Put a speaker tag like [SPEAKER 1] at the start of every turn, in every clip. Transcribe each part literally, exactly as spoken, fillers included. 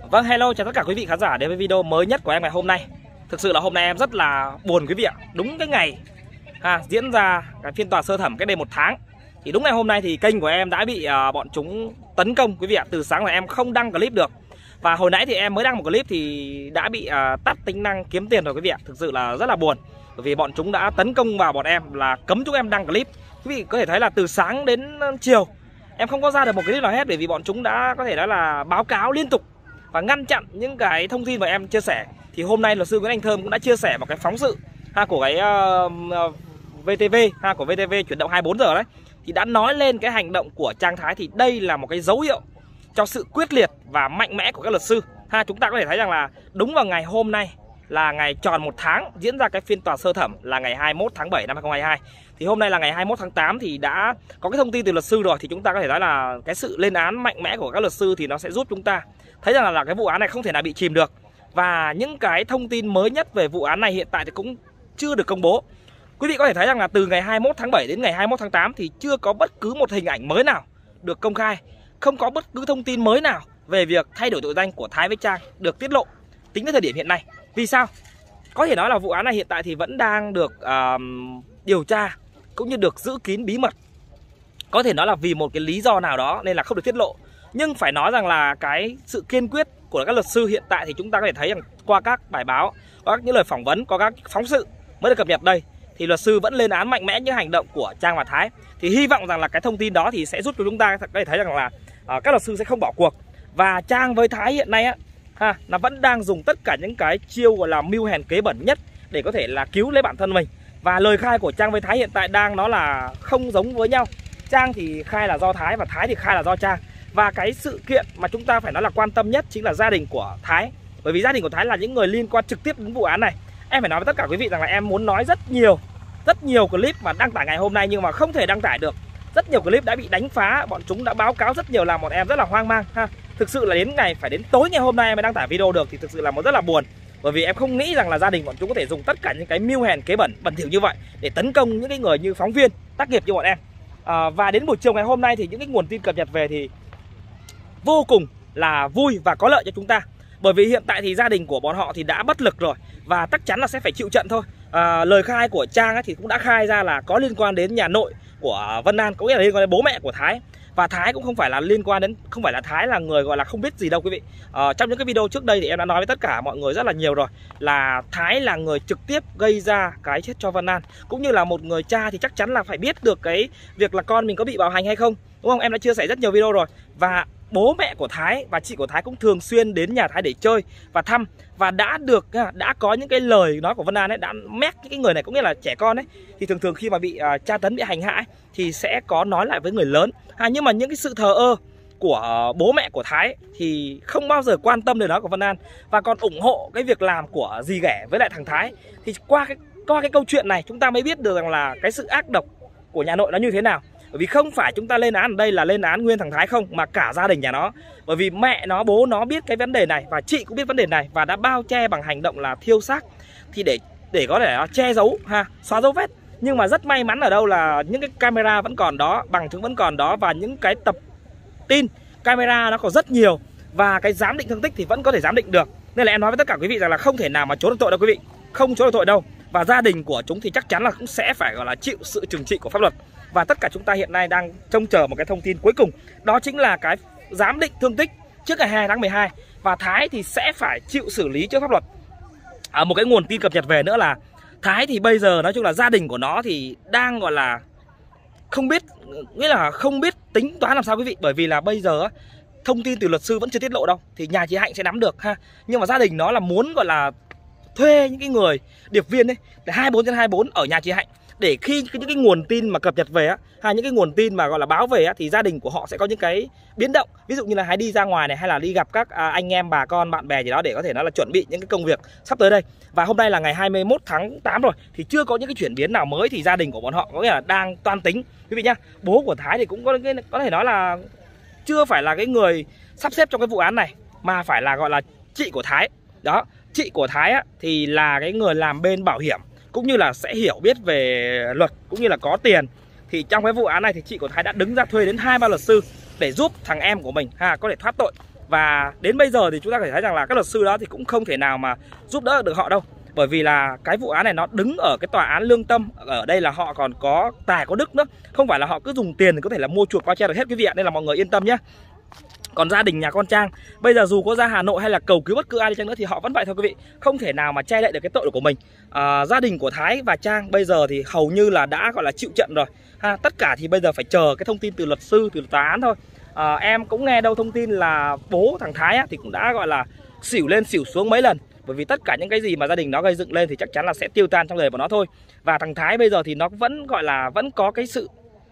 [SPEAKER 1] Vâng, hello, chào tất cả quý vị khán giả đến với video mới nhất của em ngày hôm nay. Thực sự là hôm nay em rất là buồn quý vị ạ. Đúng cái ngày ha, diễn ra cái phiên tòa sơ thẩm cách đây một tháng, thì đúng ngày hôm nay thì kênh của em đã bị uh, bọn chúng tấn công quý vị ạ. Từ sáng là em không đăng clip được. Và hồi nãy thì em mới đăng một clip thì đã bị uh, tắt tính năng kiếm tiền rồi quý vị ạ. Thực sự là rất là buồn, bởi vì bọn chúng đã tấn công vào bọn em là cấm chúng em đăng clip. Quý vị có thể thấy là từ sáng đến chiều em không có ra được một clip nào hết, bởi vì bọn chúng đã có thể nói là báo cáo liên tục và ngăn chặn những cái thông tin mà em chia sẻ. Thì hôm nay luật sư Nguyễn Anh Thơm cũng đã chia sẻ một cái phóng sự ha, của cái uh, vê tê vê ha, của vê tê vê chuyển động hai mươi bốn giờ đấy, thì đã nói lên cái hành động của Trang Thái. Thì đây là một cái dấu hiệu cho sự quyết liệt và mạnh mẽ của các luật sư ha. Chúng ta có thể thấy rằng là đúng vào ngày hôm nay là ngày tròn một tháng diễn ra cái phiên tòa sơ thẩm là ngày hai mươi mốt tháng bảy năm hai nghìn không trăm hai mươi hai. Thì hôm nay là ngày hai mươi mốt tháng tám thì đã có cái thông tin từ luật sư rồi, thì chúng ta có thể nói là cái sự lên án mạnh mẽ của các luật sư thì nó sẽ giúp chúng ta thấy rằng là, là cái vụ án này không thể nào bị chìm được. Và những cái thông tin mới nhất về vụ án này hiện tại thì cũng chưa được công bố. Quý vị có thể thấy rằng là từ ngày hai mươi mốt tháng bảy đến ngày hai mươi mốt tháng tám thì chưa có bất cứ một hình ảnh mới nào được công khai, không có bất cứ thông tin mới nào về việc thay đổi tội danh của Thái với Trang được tiết lộ tính đến thời điểm hiện nay. Vì sao? Có thể nói là vụ án này hiện tại thì vẫn đang được uh, điều tra cũng như được giữ kín bí mật. Có thể nói là vì một cái lý do nào đó nên là không được tiết lộ. Nhưng phải nói rằng là cái sự kiên quyết của các luật sư hiện tại thì chúng ta có thể thấy rằng qua các bài báo, qua các những lời phỏng vấn, qua các phóng sự mới được cập nhật đây, thì luật sư vẫn lên án mạnh mẽ những hành động của Trang và Thái. Thì hy vọng rằng là cái thông tin đó thì sẽ giúp cho chúng ta có thể thấy rằng là uh, các luật sư sẽ không bỏ cuộc. Và Trang với Thái hiện nay á, ha, nó vẫn đang dùng tất cả những cái chiêu gọi là mưu hèn kế bẩn nhất để có thể là cứu lấy bản thân mình. Và lời khai của Trang với Thái hiện tại đang nó là không giống với nhau. Trang thì khai là do Thái và Thái thì khai là do Trang. Và cái sự kiện mà chúng ta phải nói là quan tâm nhất chính là gia đình của Thái. Bởi vì gia đình của Thái là những người liên quan trực tiếp đến vụ án này. Em phải nói với tất cả quý vị rằng là em muốn nói rất nhiều Rất nhiều clip mà đăng tải ngày hôm nay nhưng mà không thể đăng tải được. Rất nhiều clip đã bị đánh phá, bọn chúng đã báo cáo rất nhiều, làm bọn em rất là hoang mang ha. Thực sự là đến ngày phải đến tối ngày hôm nay em mới đăng tải video được, thì thực sự là một rất là buồn. Bởi vì em không nghĩ rằng là gia đình bọn chúng có thể dùng tất cả những cái mưu hèn kế bẩn bẩn thỉu như vậy để tấn công những cái người như phóng viên tác nghiệp như bọn em. à, Và đến buổi chiều ngày hôm nay thì những cái nguồn tin cập nhật về thì vô cùng là vui và có lợi cho chúng ta. Bởi vì hiện tại thì gia đình của bọn họ thì đã bất lực rồi và chắc chắn là sẽ phải chịu trận thôi. à, Lời khai của Trang ấy thì cũng đã khai ra là có liên quan đến nhà nội của Vân An, có nghĩa là liên quan đến bố mẹ của Thái. Và Thái cũng không phải là liên quan đến, không phải là Thái là người gọi là không biết gì đâu quý vị. à, Trong những cái video trước đây thì em đã nói với tất cả mọi người rất là nhiều rồi, là Thái là người trực tiếp gây ra cái chết cho Vân An. Cũng như là một người cha thì chắc chắn là phải biết được cái việc là con mình có bị bạo hành hay không, đúng không? Em đã chia sẻ rất nhiều video rồi. Và bố mẹ của Thái và chị của Thái cũng thường xuyên đến nhà Thái để chơi và thăm. Và đã được, đã có những cái lời nói của Vân An ấy, đã mét những cái người này, có nghĩa là trẻ con ấy, thì thường thường khi mà bị uh, tra tấn, bị hành hạ ấy, thì sẽ có nói lại với người lớn. à, Nhưng mà những cái sự thờ ơ của uh, bố mẹ của Thái ấy, thì không bao giờ quan tâm lời nói của Vân An, và còn ủng hộ cái việc làm của dì ghẻ với lại thằng Thái. Thì qua cái, qua cái câu chuyện này chúng ta mới biết được rằng là cái sự ác độc của nhà nội nó như thế nào. Bởi vì không phải chúng ta lên án ở đây là lên án nguyên thằng Thái không, mà cả gia đình nhà nó. Bởi vì mẹ nó, bố nó biết cái vấn đề này, và chị cũng biết vấn đề này, và đã bao che bằng hành động là thiêu xác, thì để để có thể che giấu ha, xóa dấu vết. Nhưng mà rất may mắn ở đâu là những cái camera vẫn còn đó, bằng chứng vẫn còn đó, và những cái tập tin camera nó còn rất nhiều, và cái giám định thương tích thì vẫn có thể giám định được. Nên là em nói với tất cả quý vị rằng là không thể nào mà trốn được tội đâu quý vị, không trốn được tội đâu. Và gia đình của chúng thì chắc chắn là cũng sẽ phải gọi là chịu sự trừng trị của pháp luật. Và tất cả chúng ta hiện nay đang trông chờ một cái thông tin cuối cùng, đó chính là cái giám định thương tích trước ngày hai mươi hai tháng mười hai. Và Thái thì sẽ phải chịu xử lý trước pháp luật. à, Một cái nguồn tin cập nhật về nữa là Thái thì bây giờ nói chung là gia đình của nó thì đang gọi là không biết, nghĩa là không biết tính toán làm sao quý vị. Bởi vì là bây giờ thông tin từ luật sư vẫn chưa tiết lộ đâu, thì nhà chị Hạnh sẽ nắm được ha. Nhưng mà gia đình nó là muốn gọi là thuê những cái người điệp viên ấy để hai mươi bốn trên hai mươi bốn ở nhà chị Hạnh, để khi những cái nguồn tin mà cập nhật về á, hay những cái nguồn tin mà gọi là báo về á, thì gia đình của họ sẽ có những cái biến động. Ví dụ như là hãy đi ra ngoài này, hay là đi gặp các à, anh em, bà con, bạn bè gì đó, để có thể nói là chuẩn bị những cái công việc sắp tới đây. Và hôm nay là ngày hai mươi mốt tháng tám rồi, thì chưa có những cái chuyển biến nào mới, thì gia đình của bọn họ có nghĩa là đang toan tính quý vị nhá. Bố của Thái thì cũng có cái, có thể nói là chưa phải là cái người sắp xếp trong cái vụ án này, mà phải là gọi là chị của Thái. Đó, chị của Thái á, thì là cái người làm bên bảo hiểm, cũng như là sẽ hiểu biết về luật, cũng như là có tiền. Thì trong cái vụ án này thì chị của Thái đã đứng ra thuê đến hai ba luật sư để giúp thằng em của mình ha có thể thoát tội. Và đến bây giờ thì chúng ta có thể thấy rằng là các luật sư đó thì cũng không thể nào mà giúp đỡ được họ đâu. Bởi vì là cái vụ án này nó đứng ở cái tòa án lương tâm. Ở đây là họ còn có tài có đức nữa. Không phải là họ cứ dùng tiền thì có thể là mua chuộc bao che được hết quý vị ạ. Nên là mọi người yên tâm nhé. Còn gia đình nhà con Trang bây giờ dù có ra Hà Nội hay là cầu cứu bất cứ ai đi chăng nữa thì họ vẫn vậy thôi quý vị. Không thể nào mà che đậy được cái tội của mình. à, Gia đình của Thái và Trang bây giờ thì hầu như là đã gọi là chịu trận rồi ha. Tất cả thì bây giờ phải chờ cái thông tin từ luật sư, từ tòa án thôi. à, Em cũng nghe đâu thông tin là bố thằng Thái á, thì cũng đã gọi là xỉu lên xỉu xuống mấy lần. Bởi vì tất cả những cái gì mà gia đình nó gây dựng lên thì chắc chắn là sẽ tiêu tan trong đời của nó thôi. Và thằng Thái bây giờ thì nó vẫn gọi là vẫn có cái sự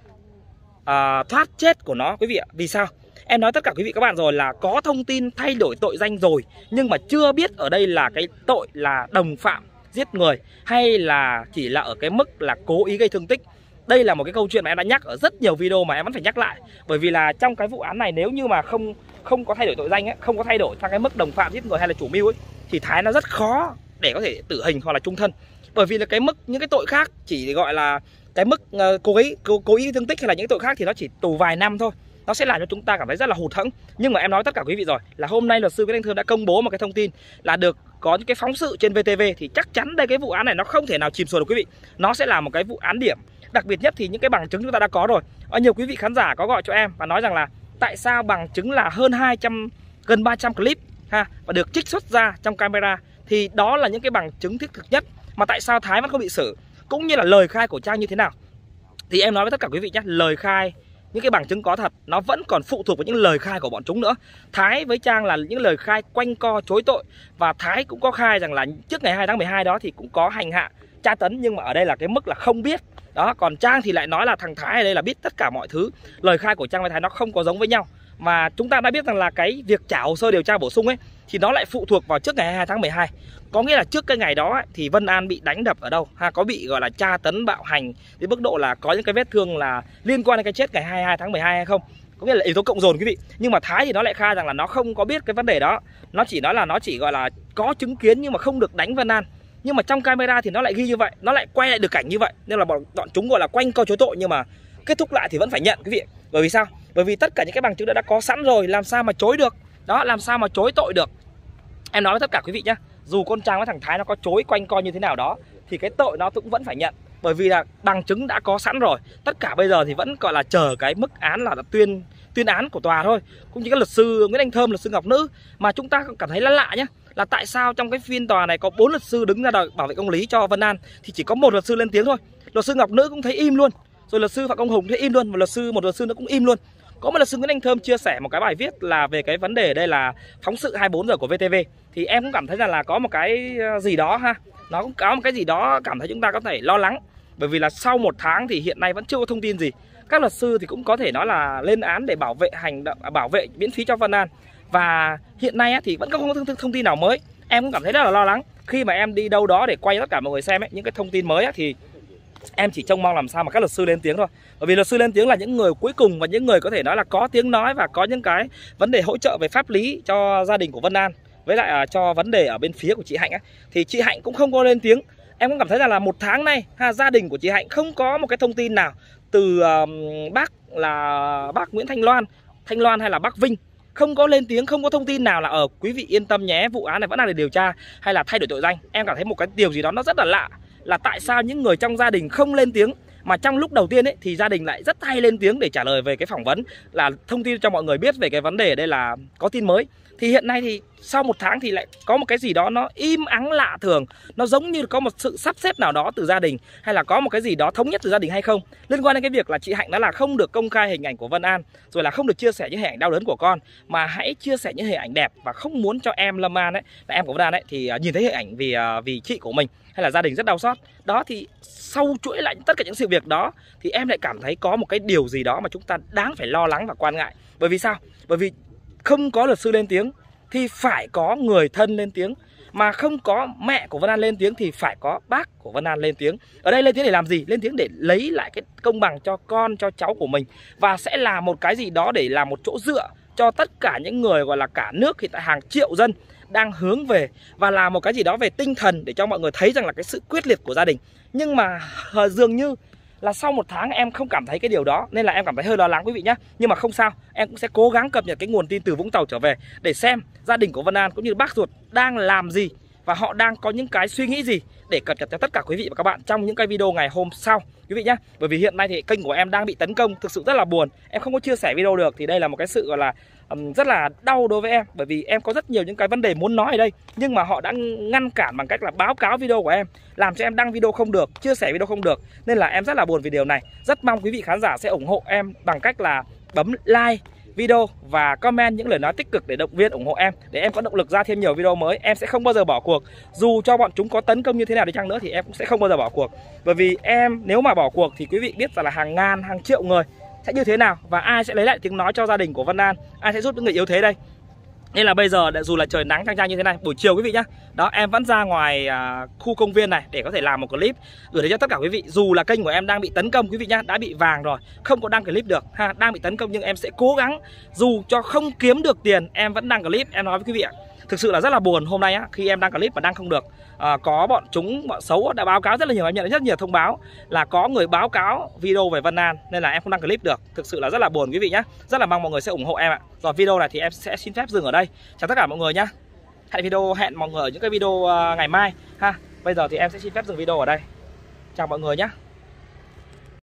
[SPEAKER 1] à, thoát chết của nó quý vị ạ. Vì sao? Em nói tất cả quý vị các bạn rồi là có thông tin thay đổi tội danh rồi, nhưng mà chưa biết ở đây là cái tội là đồng phạm giết người hay là chỉ là ở cái mức là cố ý gây thương tích. Đây là một cái câu chuyện mà em đã nhắc ở rất nhiều video mà em vẫn phải nhắc lại. Bởi vì là trong cái vụ án này nếu như mà không không có thay đổi tội danh ấy, không có thay đổi sang cái mức đồng phạm giết người hay là chủ mưu ấy, thì Thái nó rất khó để có thể tử hình hoặc là chung thân. Bởi vì là cái mức những cái tội khác chỉ gọi là cái mức uh, cố ý cố, cố ý thương tích hay là những tội khác thì nó chỉ tù vài năm thôi. Nó sẽ làm cho chúng ta cảm thấy rất là hụt hẫng. Nhưng mà em nói tất cả quý vị rồi là hôm nay luật sư Nguyễn Anh Thơm đã công bố một cái thông tin là được có những cái phóng sự trên vê tê vê, thì chắc chắn đây cái vụ án này nó không thể nào chìm xuồng được quý vị. Nó sẽ là một cái vụ án điểm. Đặc biệt nhất thì những cái bằng chứng chúng ta đã có rồi. Ở nhiều quý vị khán giả có gọi cho em và nói rằng là tại sao bằng chứng là hơn hai trăm, gần ba trăm clip ha, và được trích xuất ra trong camera, thì đó là những cái bằng chứng thiết thực nhất. Mà tại sao Thái vẫn không bị xử, cũng như là lời khai của Trang như thế nào, thì em nói với tất cả quý vị nhé, lời khai những cái bằng chứng có thật nó vẫn còn phụ thuộc vào những lời khai của bọn chúng nữa. Thái với Trang là những lời khai quanh co chối tội. Và Thái cũng có khai rằng là trước ngày hai tháng mười hai đó thì cũng có hành hạ, tra tấn, nhưng mà ở đây là cái mức là không biết. Đó, còn Trang thì lại nói là thằng Thái ở đây là biết tất cả mọi thứ. Lời khai của Trang với Thái nó không có giống với nhau. Mà chúng ta đã biết rằng là cái việc trả hồ sơ điều tra bổ sung ấy thì nó lại phụ thuộc vào trước ngày hai mươi hai tháng mười hai. Có nghĩa là trước cái ngày đó ấy, thì Vân An bị đánh đập ở đâu ha, có bị gọi là tra tấn bạo hành đến mức độ là có những cái vết thương là liên quan đến cái chết ngày hai mươi hai tháng mười hai hay không. Có nghĩa là yếu tố cộng dồn quý vị. Nhưng mà Thái thì nó lại khai rằng là nó không có biết cái vấn đề đó. Nó chỉ nói là nó chỉ gọi là có chứng kiến nhưng mà không được đánh Vân An. Nhưng mà trong camera thì nó lại ghi như vậy, nó lại quay lại được cảnh như vậy. Nên là bọn, bọn chúng gọi là quanh co chối tội, nhưng mà kết thúc lại thì vẫn phải nhận quý vị. Bởi vì sao? Bởi vì tất cả những cái bằng chứng đã, đã có sẵn rồi, làm sao mà chối được. Đó, làm sao mà chối tội được. Em nói với tất cả quý vị nhé, dù con Trang với thằng Thái nó có chối quanh co như thế nào đó thì cái tội nó cũng vẫn phải nhận. Bởi vì là bằng chứng đã có sẵn rồi. Tất cả bây giờ thì vẫn gọi là chờ cái mức án là tuyên tuyên án của tòa thôi. Cũng như các luật sư Nguyễn Anh Thơm, luật sư Ngọc Nữ. Mà chúng ta cảm thấy là lạ nhé, là tại sao trong cái phiên tòa này có bốn luật sư đứng ra đòi bảo vệ công lý cho Vân An thì chỉ có một luật sư lên tiếng thôi. Luật sư Ngọc Nữ cũng thấy im luôn, rồi luật sư Phạm Công Hùng thấy im luôn, và luật sư một luật sư nữa cũng im luôn. Có một luật sư Nguyễn Anh Thơm chia sẻ một cái bài viết là về cái vấn đề đây là phóng sự hai mươi bốn giờ của vê tê vê. Thì em cũng cảm thấy rằng là có một cái gì đó ha, nó cũng có một cái gì đó cảm thấy chúng ta có thể lo lắng. Bởi vì là sau một tháng thì hiện nay vẫn chưa có thông tin gì. Các luật sư thì cũng có thể nói là lên án để bảo vệ hành động, bảo vệ miễn phí cho Vân An. Và hiện nay thì vẫn không có thông, thông tin nào mới. Em cũng cảm thấy rất là lo lắng. Khi mà em đi đâu đó để quay tất cả mọi người xem ấy, những cái thông tin mới ấy, thì em chỉ trông mong làm sao mà các luật sư lên tiếng thôi. Bởi vì luật sư lên tiếng là những người cuối cùng và những người có thể nói là có tiếng nói và có những cái vấn đề hỗ trợ về pháp lý cho gia đình của Vân An, với lại uh, cho vấn đề ở bên phía của chị Hạnh ấy. Thì chị Hạnh cũng không có lên tiếng. Em cũng cảm thấy là, là một tháng nay ha, gia đình của chị Hạnh không có một cái thông tin nào từ uh, bác là bác Nguyễn Thanh Loan, Thanh Loan hay là bác Vinh, không có lên tiếng, không có thông tin nào là ở ờ, quý vị yên tâm nhé, vụ án này vẫn đang được điều tra hay là thay đổi tội danh. Em cảm thấy một cái điều gì đó nó rất là lạ, là tại sao những người trong gia đình không lên tiếng, mà trong lúc đầu tiên ấy thì gia đình lại rất hay lên tiếng để trả lời về cái phỏng vấn, là thông tin cho mọi người biết về cái vấn đề ở đây là có tin mới. Thì hiện nay thì sau một tháng thì lại có một cái gì đó nó im ắng lạ thường, nó giống như có một sự sắp xếp nào đó từ gia đình, hay là có một cái gì đó thống nhất từ gia đình hay không, liên quan đến cái việc là chị Hạnh đó là không được công khai hình ảnh của Vân An, rồi là không được chia sẻ những hình ảnh đau đớn của con, mà hãy chia sẻ những hình ảnh đẹp, và không muốn cho em Lâm An ấy, là em của Vân An ấy, thì nhìn thấy hình ảnh vì vì chị của mình hay là gia đình rất đau xót. Đó, thì sau chuỗi lại tất cả những sự việc đó thì em lại cảm thấy có một cái điều gì đó mà chúng ta đáng phải lo lắng và quan ngại. Bởi vì sao? Bởi vì không có luật sư lên tiếng thì phải có người thân lên tiếng, mà không có mẹ của Vân An lên tiếng thì phải có bác của Vân An lên tiếng. Ở đây lên tiếng để làm gì? Lên tiếng để lấy lại cái công bằng cho con, cho cháu của mình, và sẽ là một cái gì đó để làm một chỗ dựa cho tất cả những người gọi là cả nước hiện tại hàng triệu dân đang hướng về, và là một cái gì đó về tinh thần để cho mọi người thấy rằng là cái sự quyết liệt của gia đình. Nhưng mà dường như là sau một tháng em không cảm thấy cái điều đó, nên là em cảm thấy hơi lo lắng quý vị nhé. Nhưng mà không sao, em cũng sẽ cố gắng cập nhật cái nguồn tin từ Vũng Tàu trở về để xem gia đình của Vân An cũng như bác ruột đang làm gì và họ đang có những cái suy nghĩ gì để cập nhật cho tất cả quý vị và các bạn trong những cái video ngày hôm sau quý vị nhé. Bởi vì hiện nay thì kênh của em đang bị tấn công, thực sự rất là buồn, em không có chia sẻ video được, thì đây là một cái sự gọi là um, rất là đau đối với em, bởi vì em có rất nhiều những cái vấn đề muốn nói ở đây, nhưng mà họ đã ngăn cản bằng cách là báo cáo video của em, làm cho em đăng video không được, chia sẻ video không được, nên là em rất là buồn vì điều này. Rất mong quý vị khán giả sẽ ủng hộ em bằng cách là bấm like video và comment những lời nói tích cực để động viên ủng hộ em, để em có động lực ra thêm nhiều video mới. Em sẽ không bao giờ bỏ cuộc, dù cho bọn chúng có tấn công như thế nào đi chăng nữa thì em cũng sẽ không bao giờ bỏ cuộc. Bởi vì em nếu mà bỏ cuộc thì quý vị biết rằng là hàng ngàn, hàng triệu người sẽ như thế nào, và ai sẽ lấy lại tiếng nói cho gia đình của Vân An, ai sẽ giúp những người yếu thế đây. Nên là bây giờ dù là trời nắng chang chang như thế này, buổi chiều quý vị nhá, đó em vẫn ra ngoài à, khu công viên này để có thể làm một clip gửi đến cho tất cả quý vị. Dù là kênh của em đang bị tấn công quý vị nhá, đã bị vàng rồi, không có đăng clip được ha, đang bị tấn công, nhưng em sẽ cố gắng, dù cho không kiếm được tiền em vẫn đăng clip. Em nói với quý vị ạ, thực sự là rất là buồn hôm nay á, khi em đăng clip mà đăng không được. À, có bọn chúng, bọn xấu đã báo cáo rất là nhiều, em nhận được rất nhiều thông báo là có người báo cáo video về Vân An, nên là em không đăng clip được. Thực sự là rất là buồn quý vị nhé. Rất là mong mọi người sẽ ủng hộ em ạ. Rồi video này thì em sẽ xin phép dừng ở đây. Chào tất cả mọi người nhé. Hẹn video hẹn mọi người ở những cái video uh, ngày mai ha. Bây giờ thì em sẽ xin phép dừng video ở đây. Chào mọi người nhé.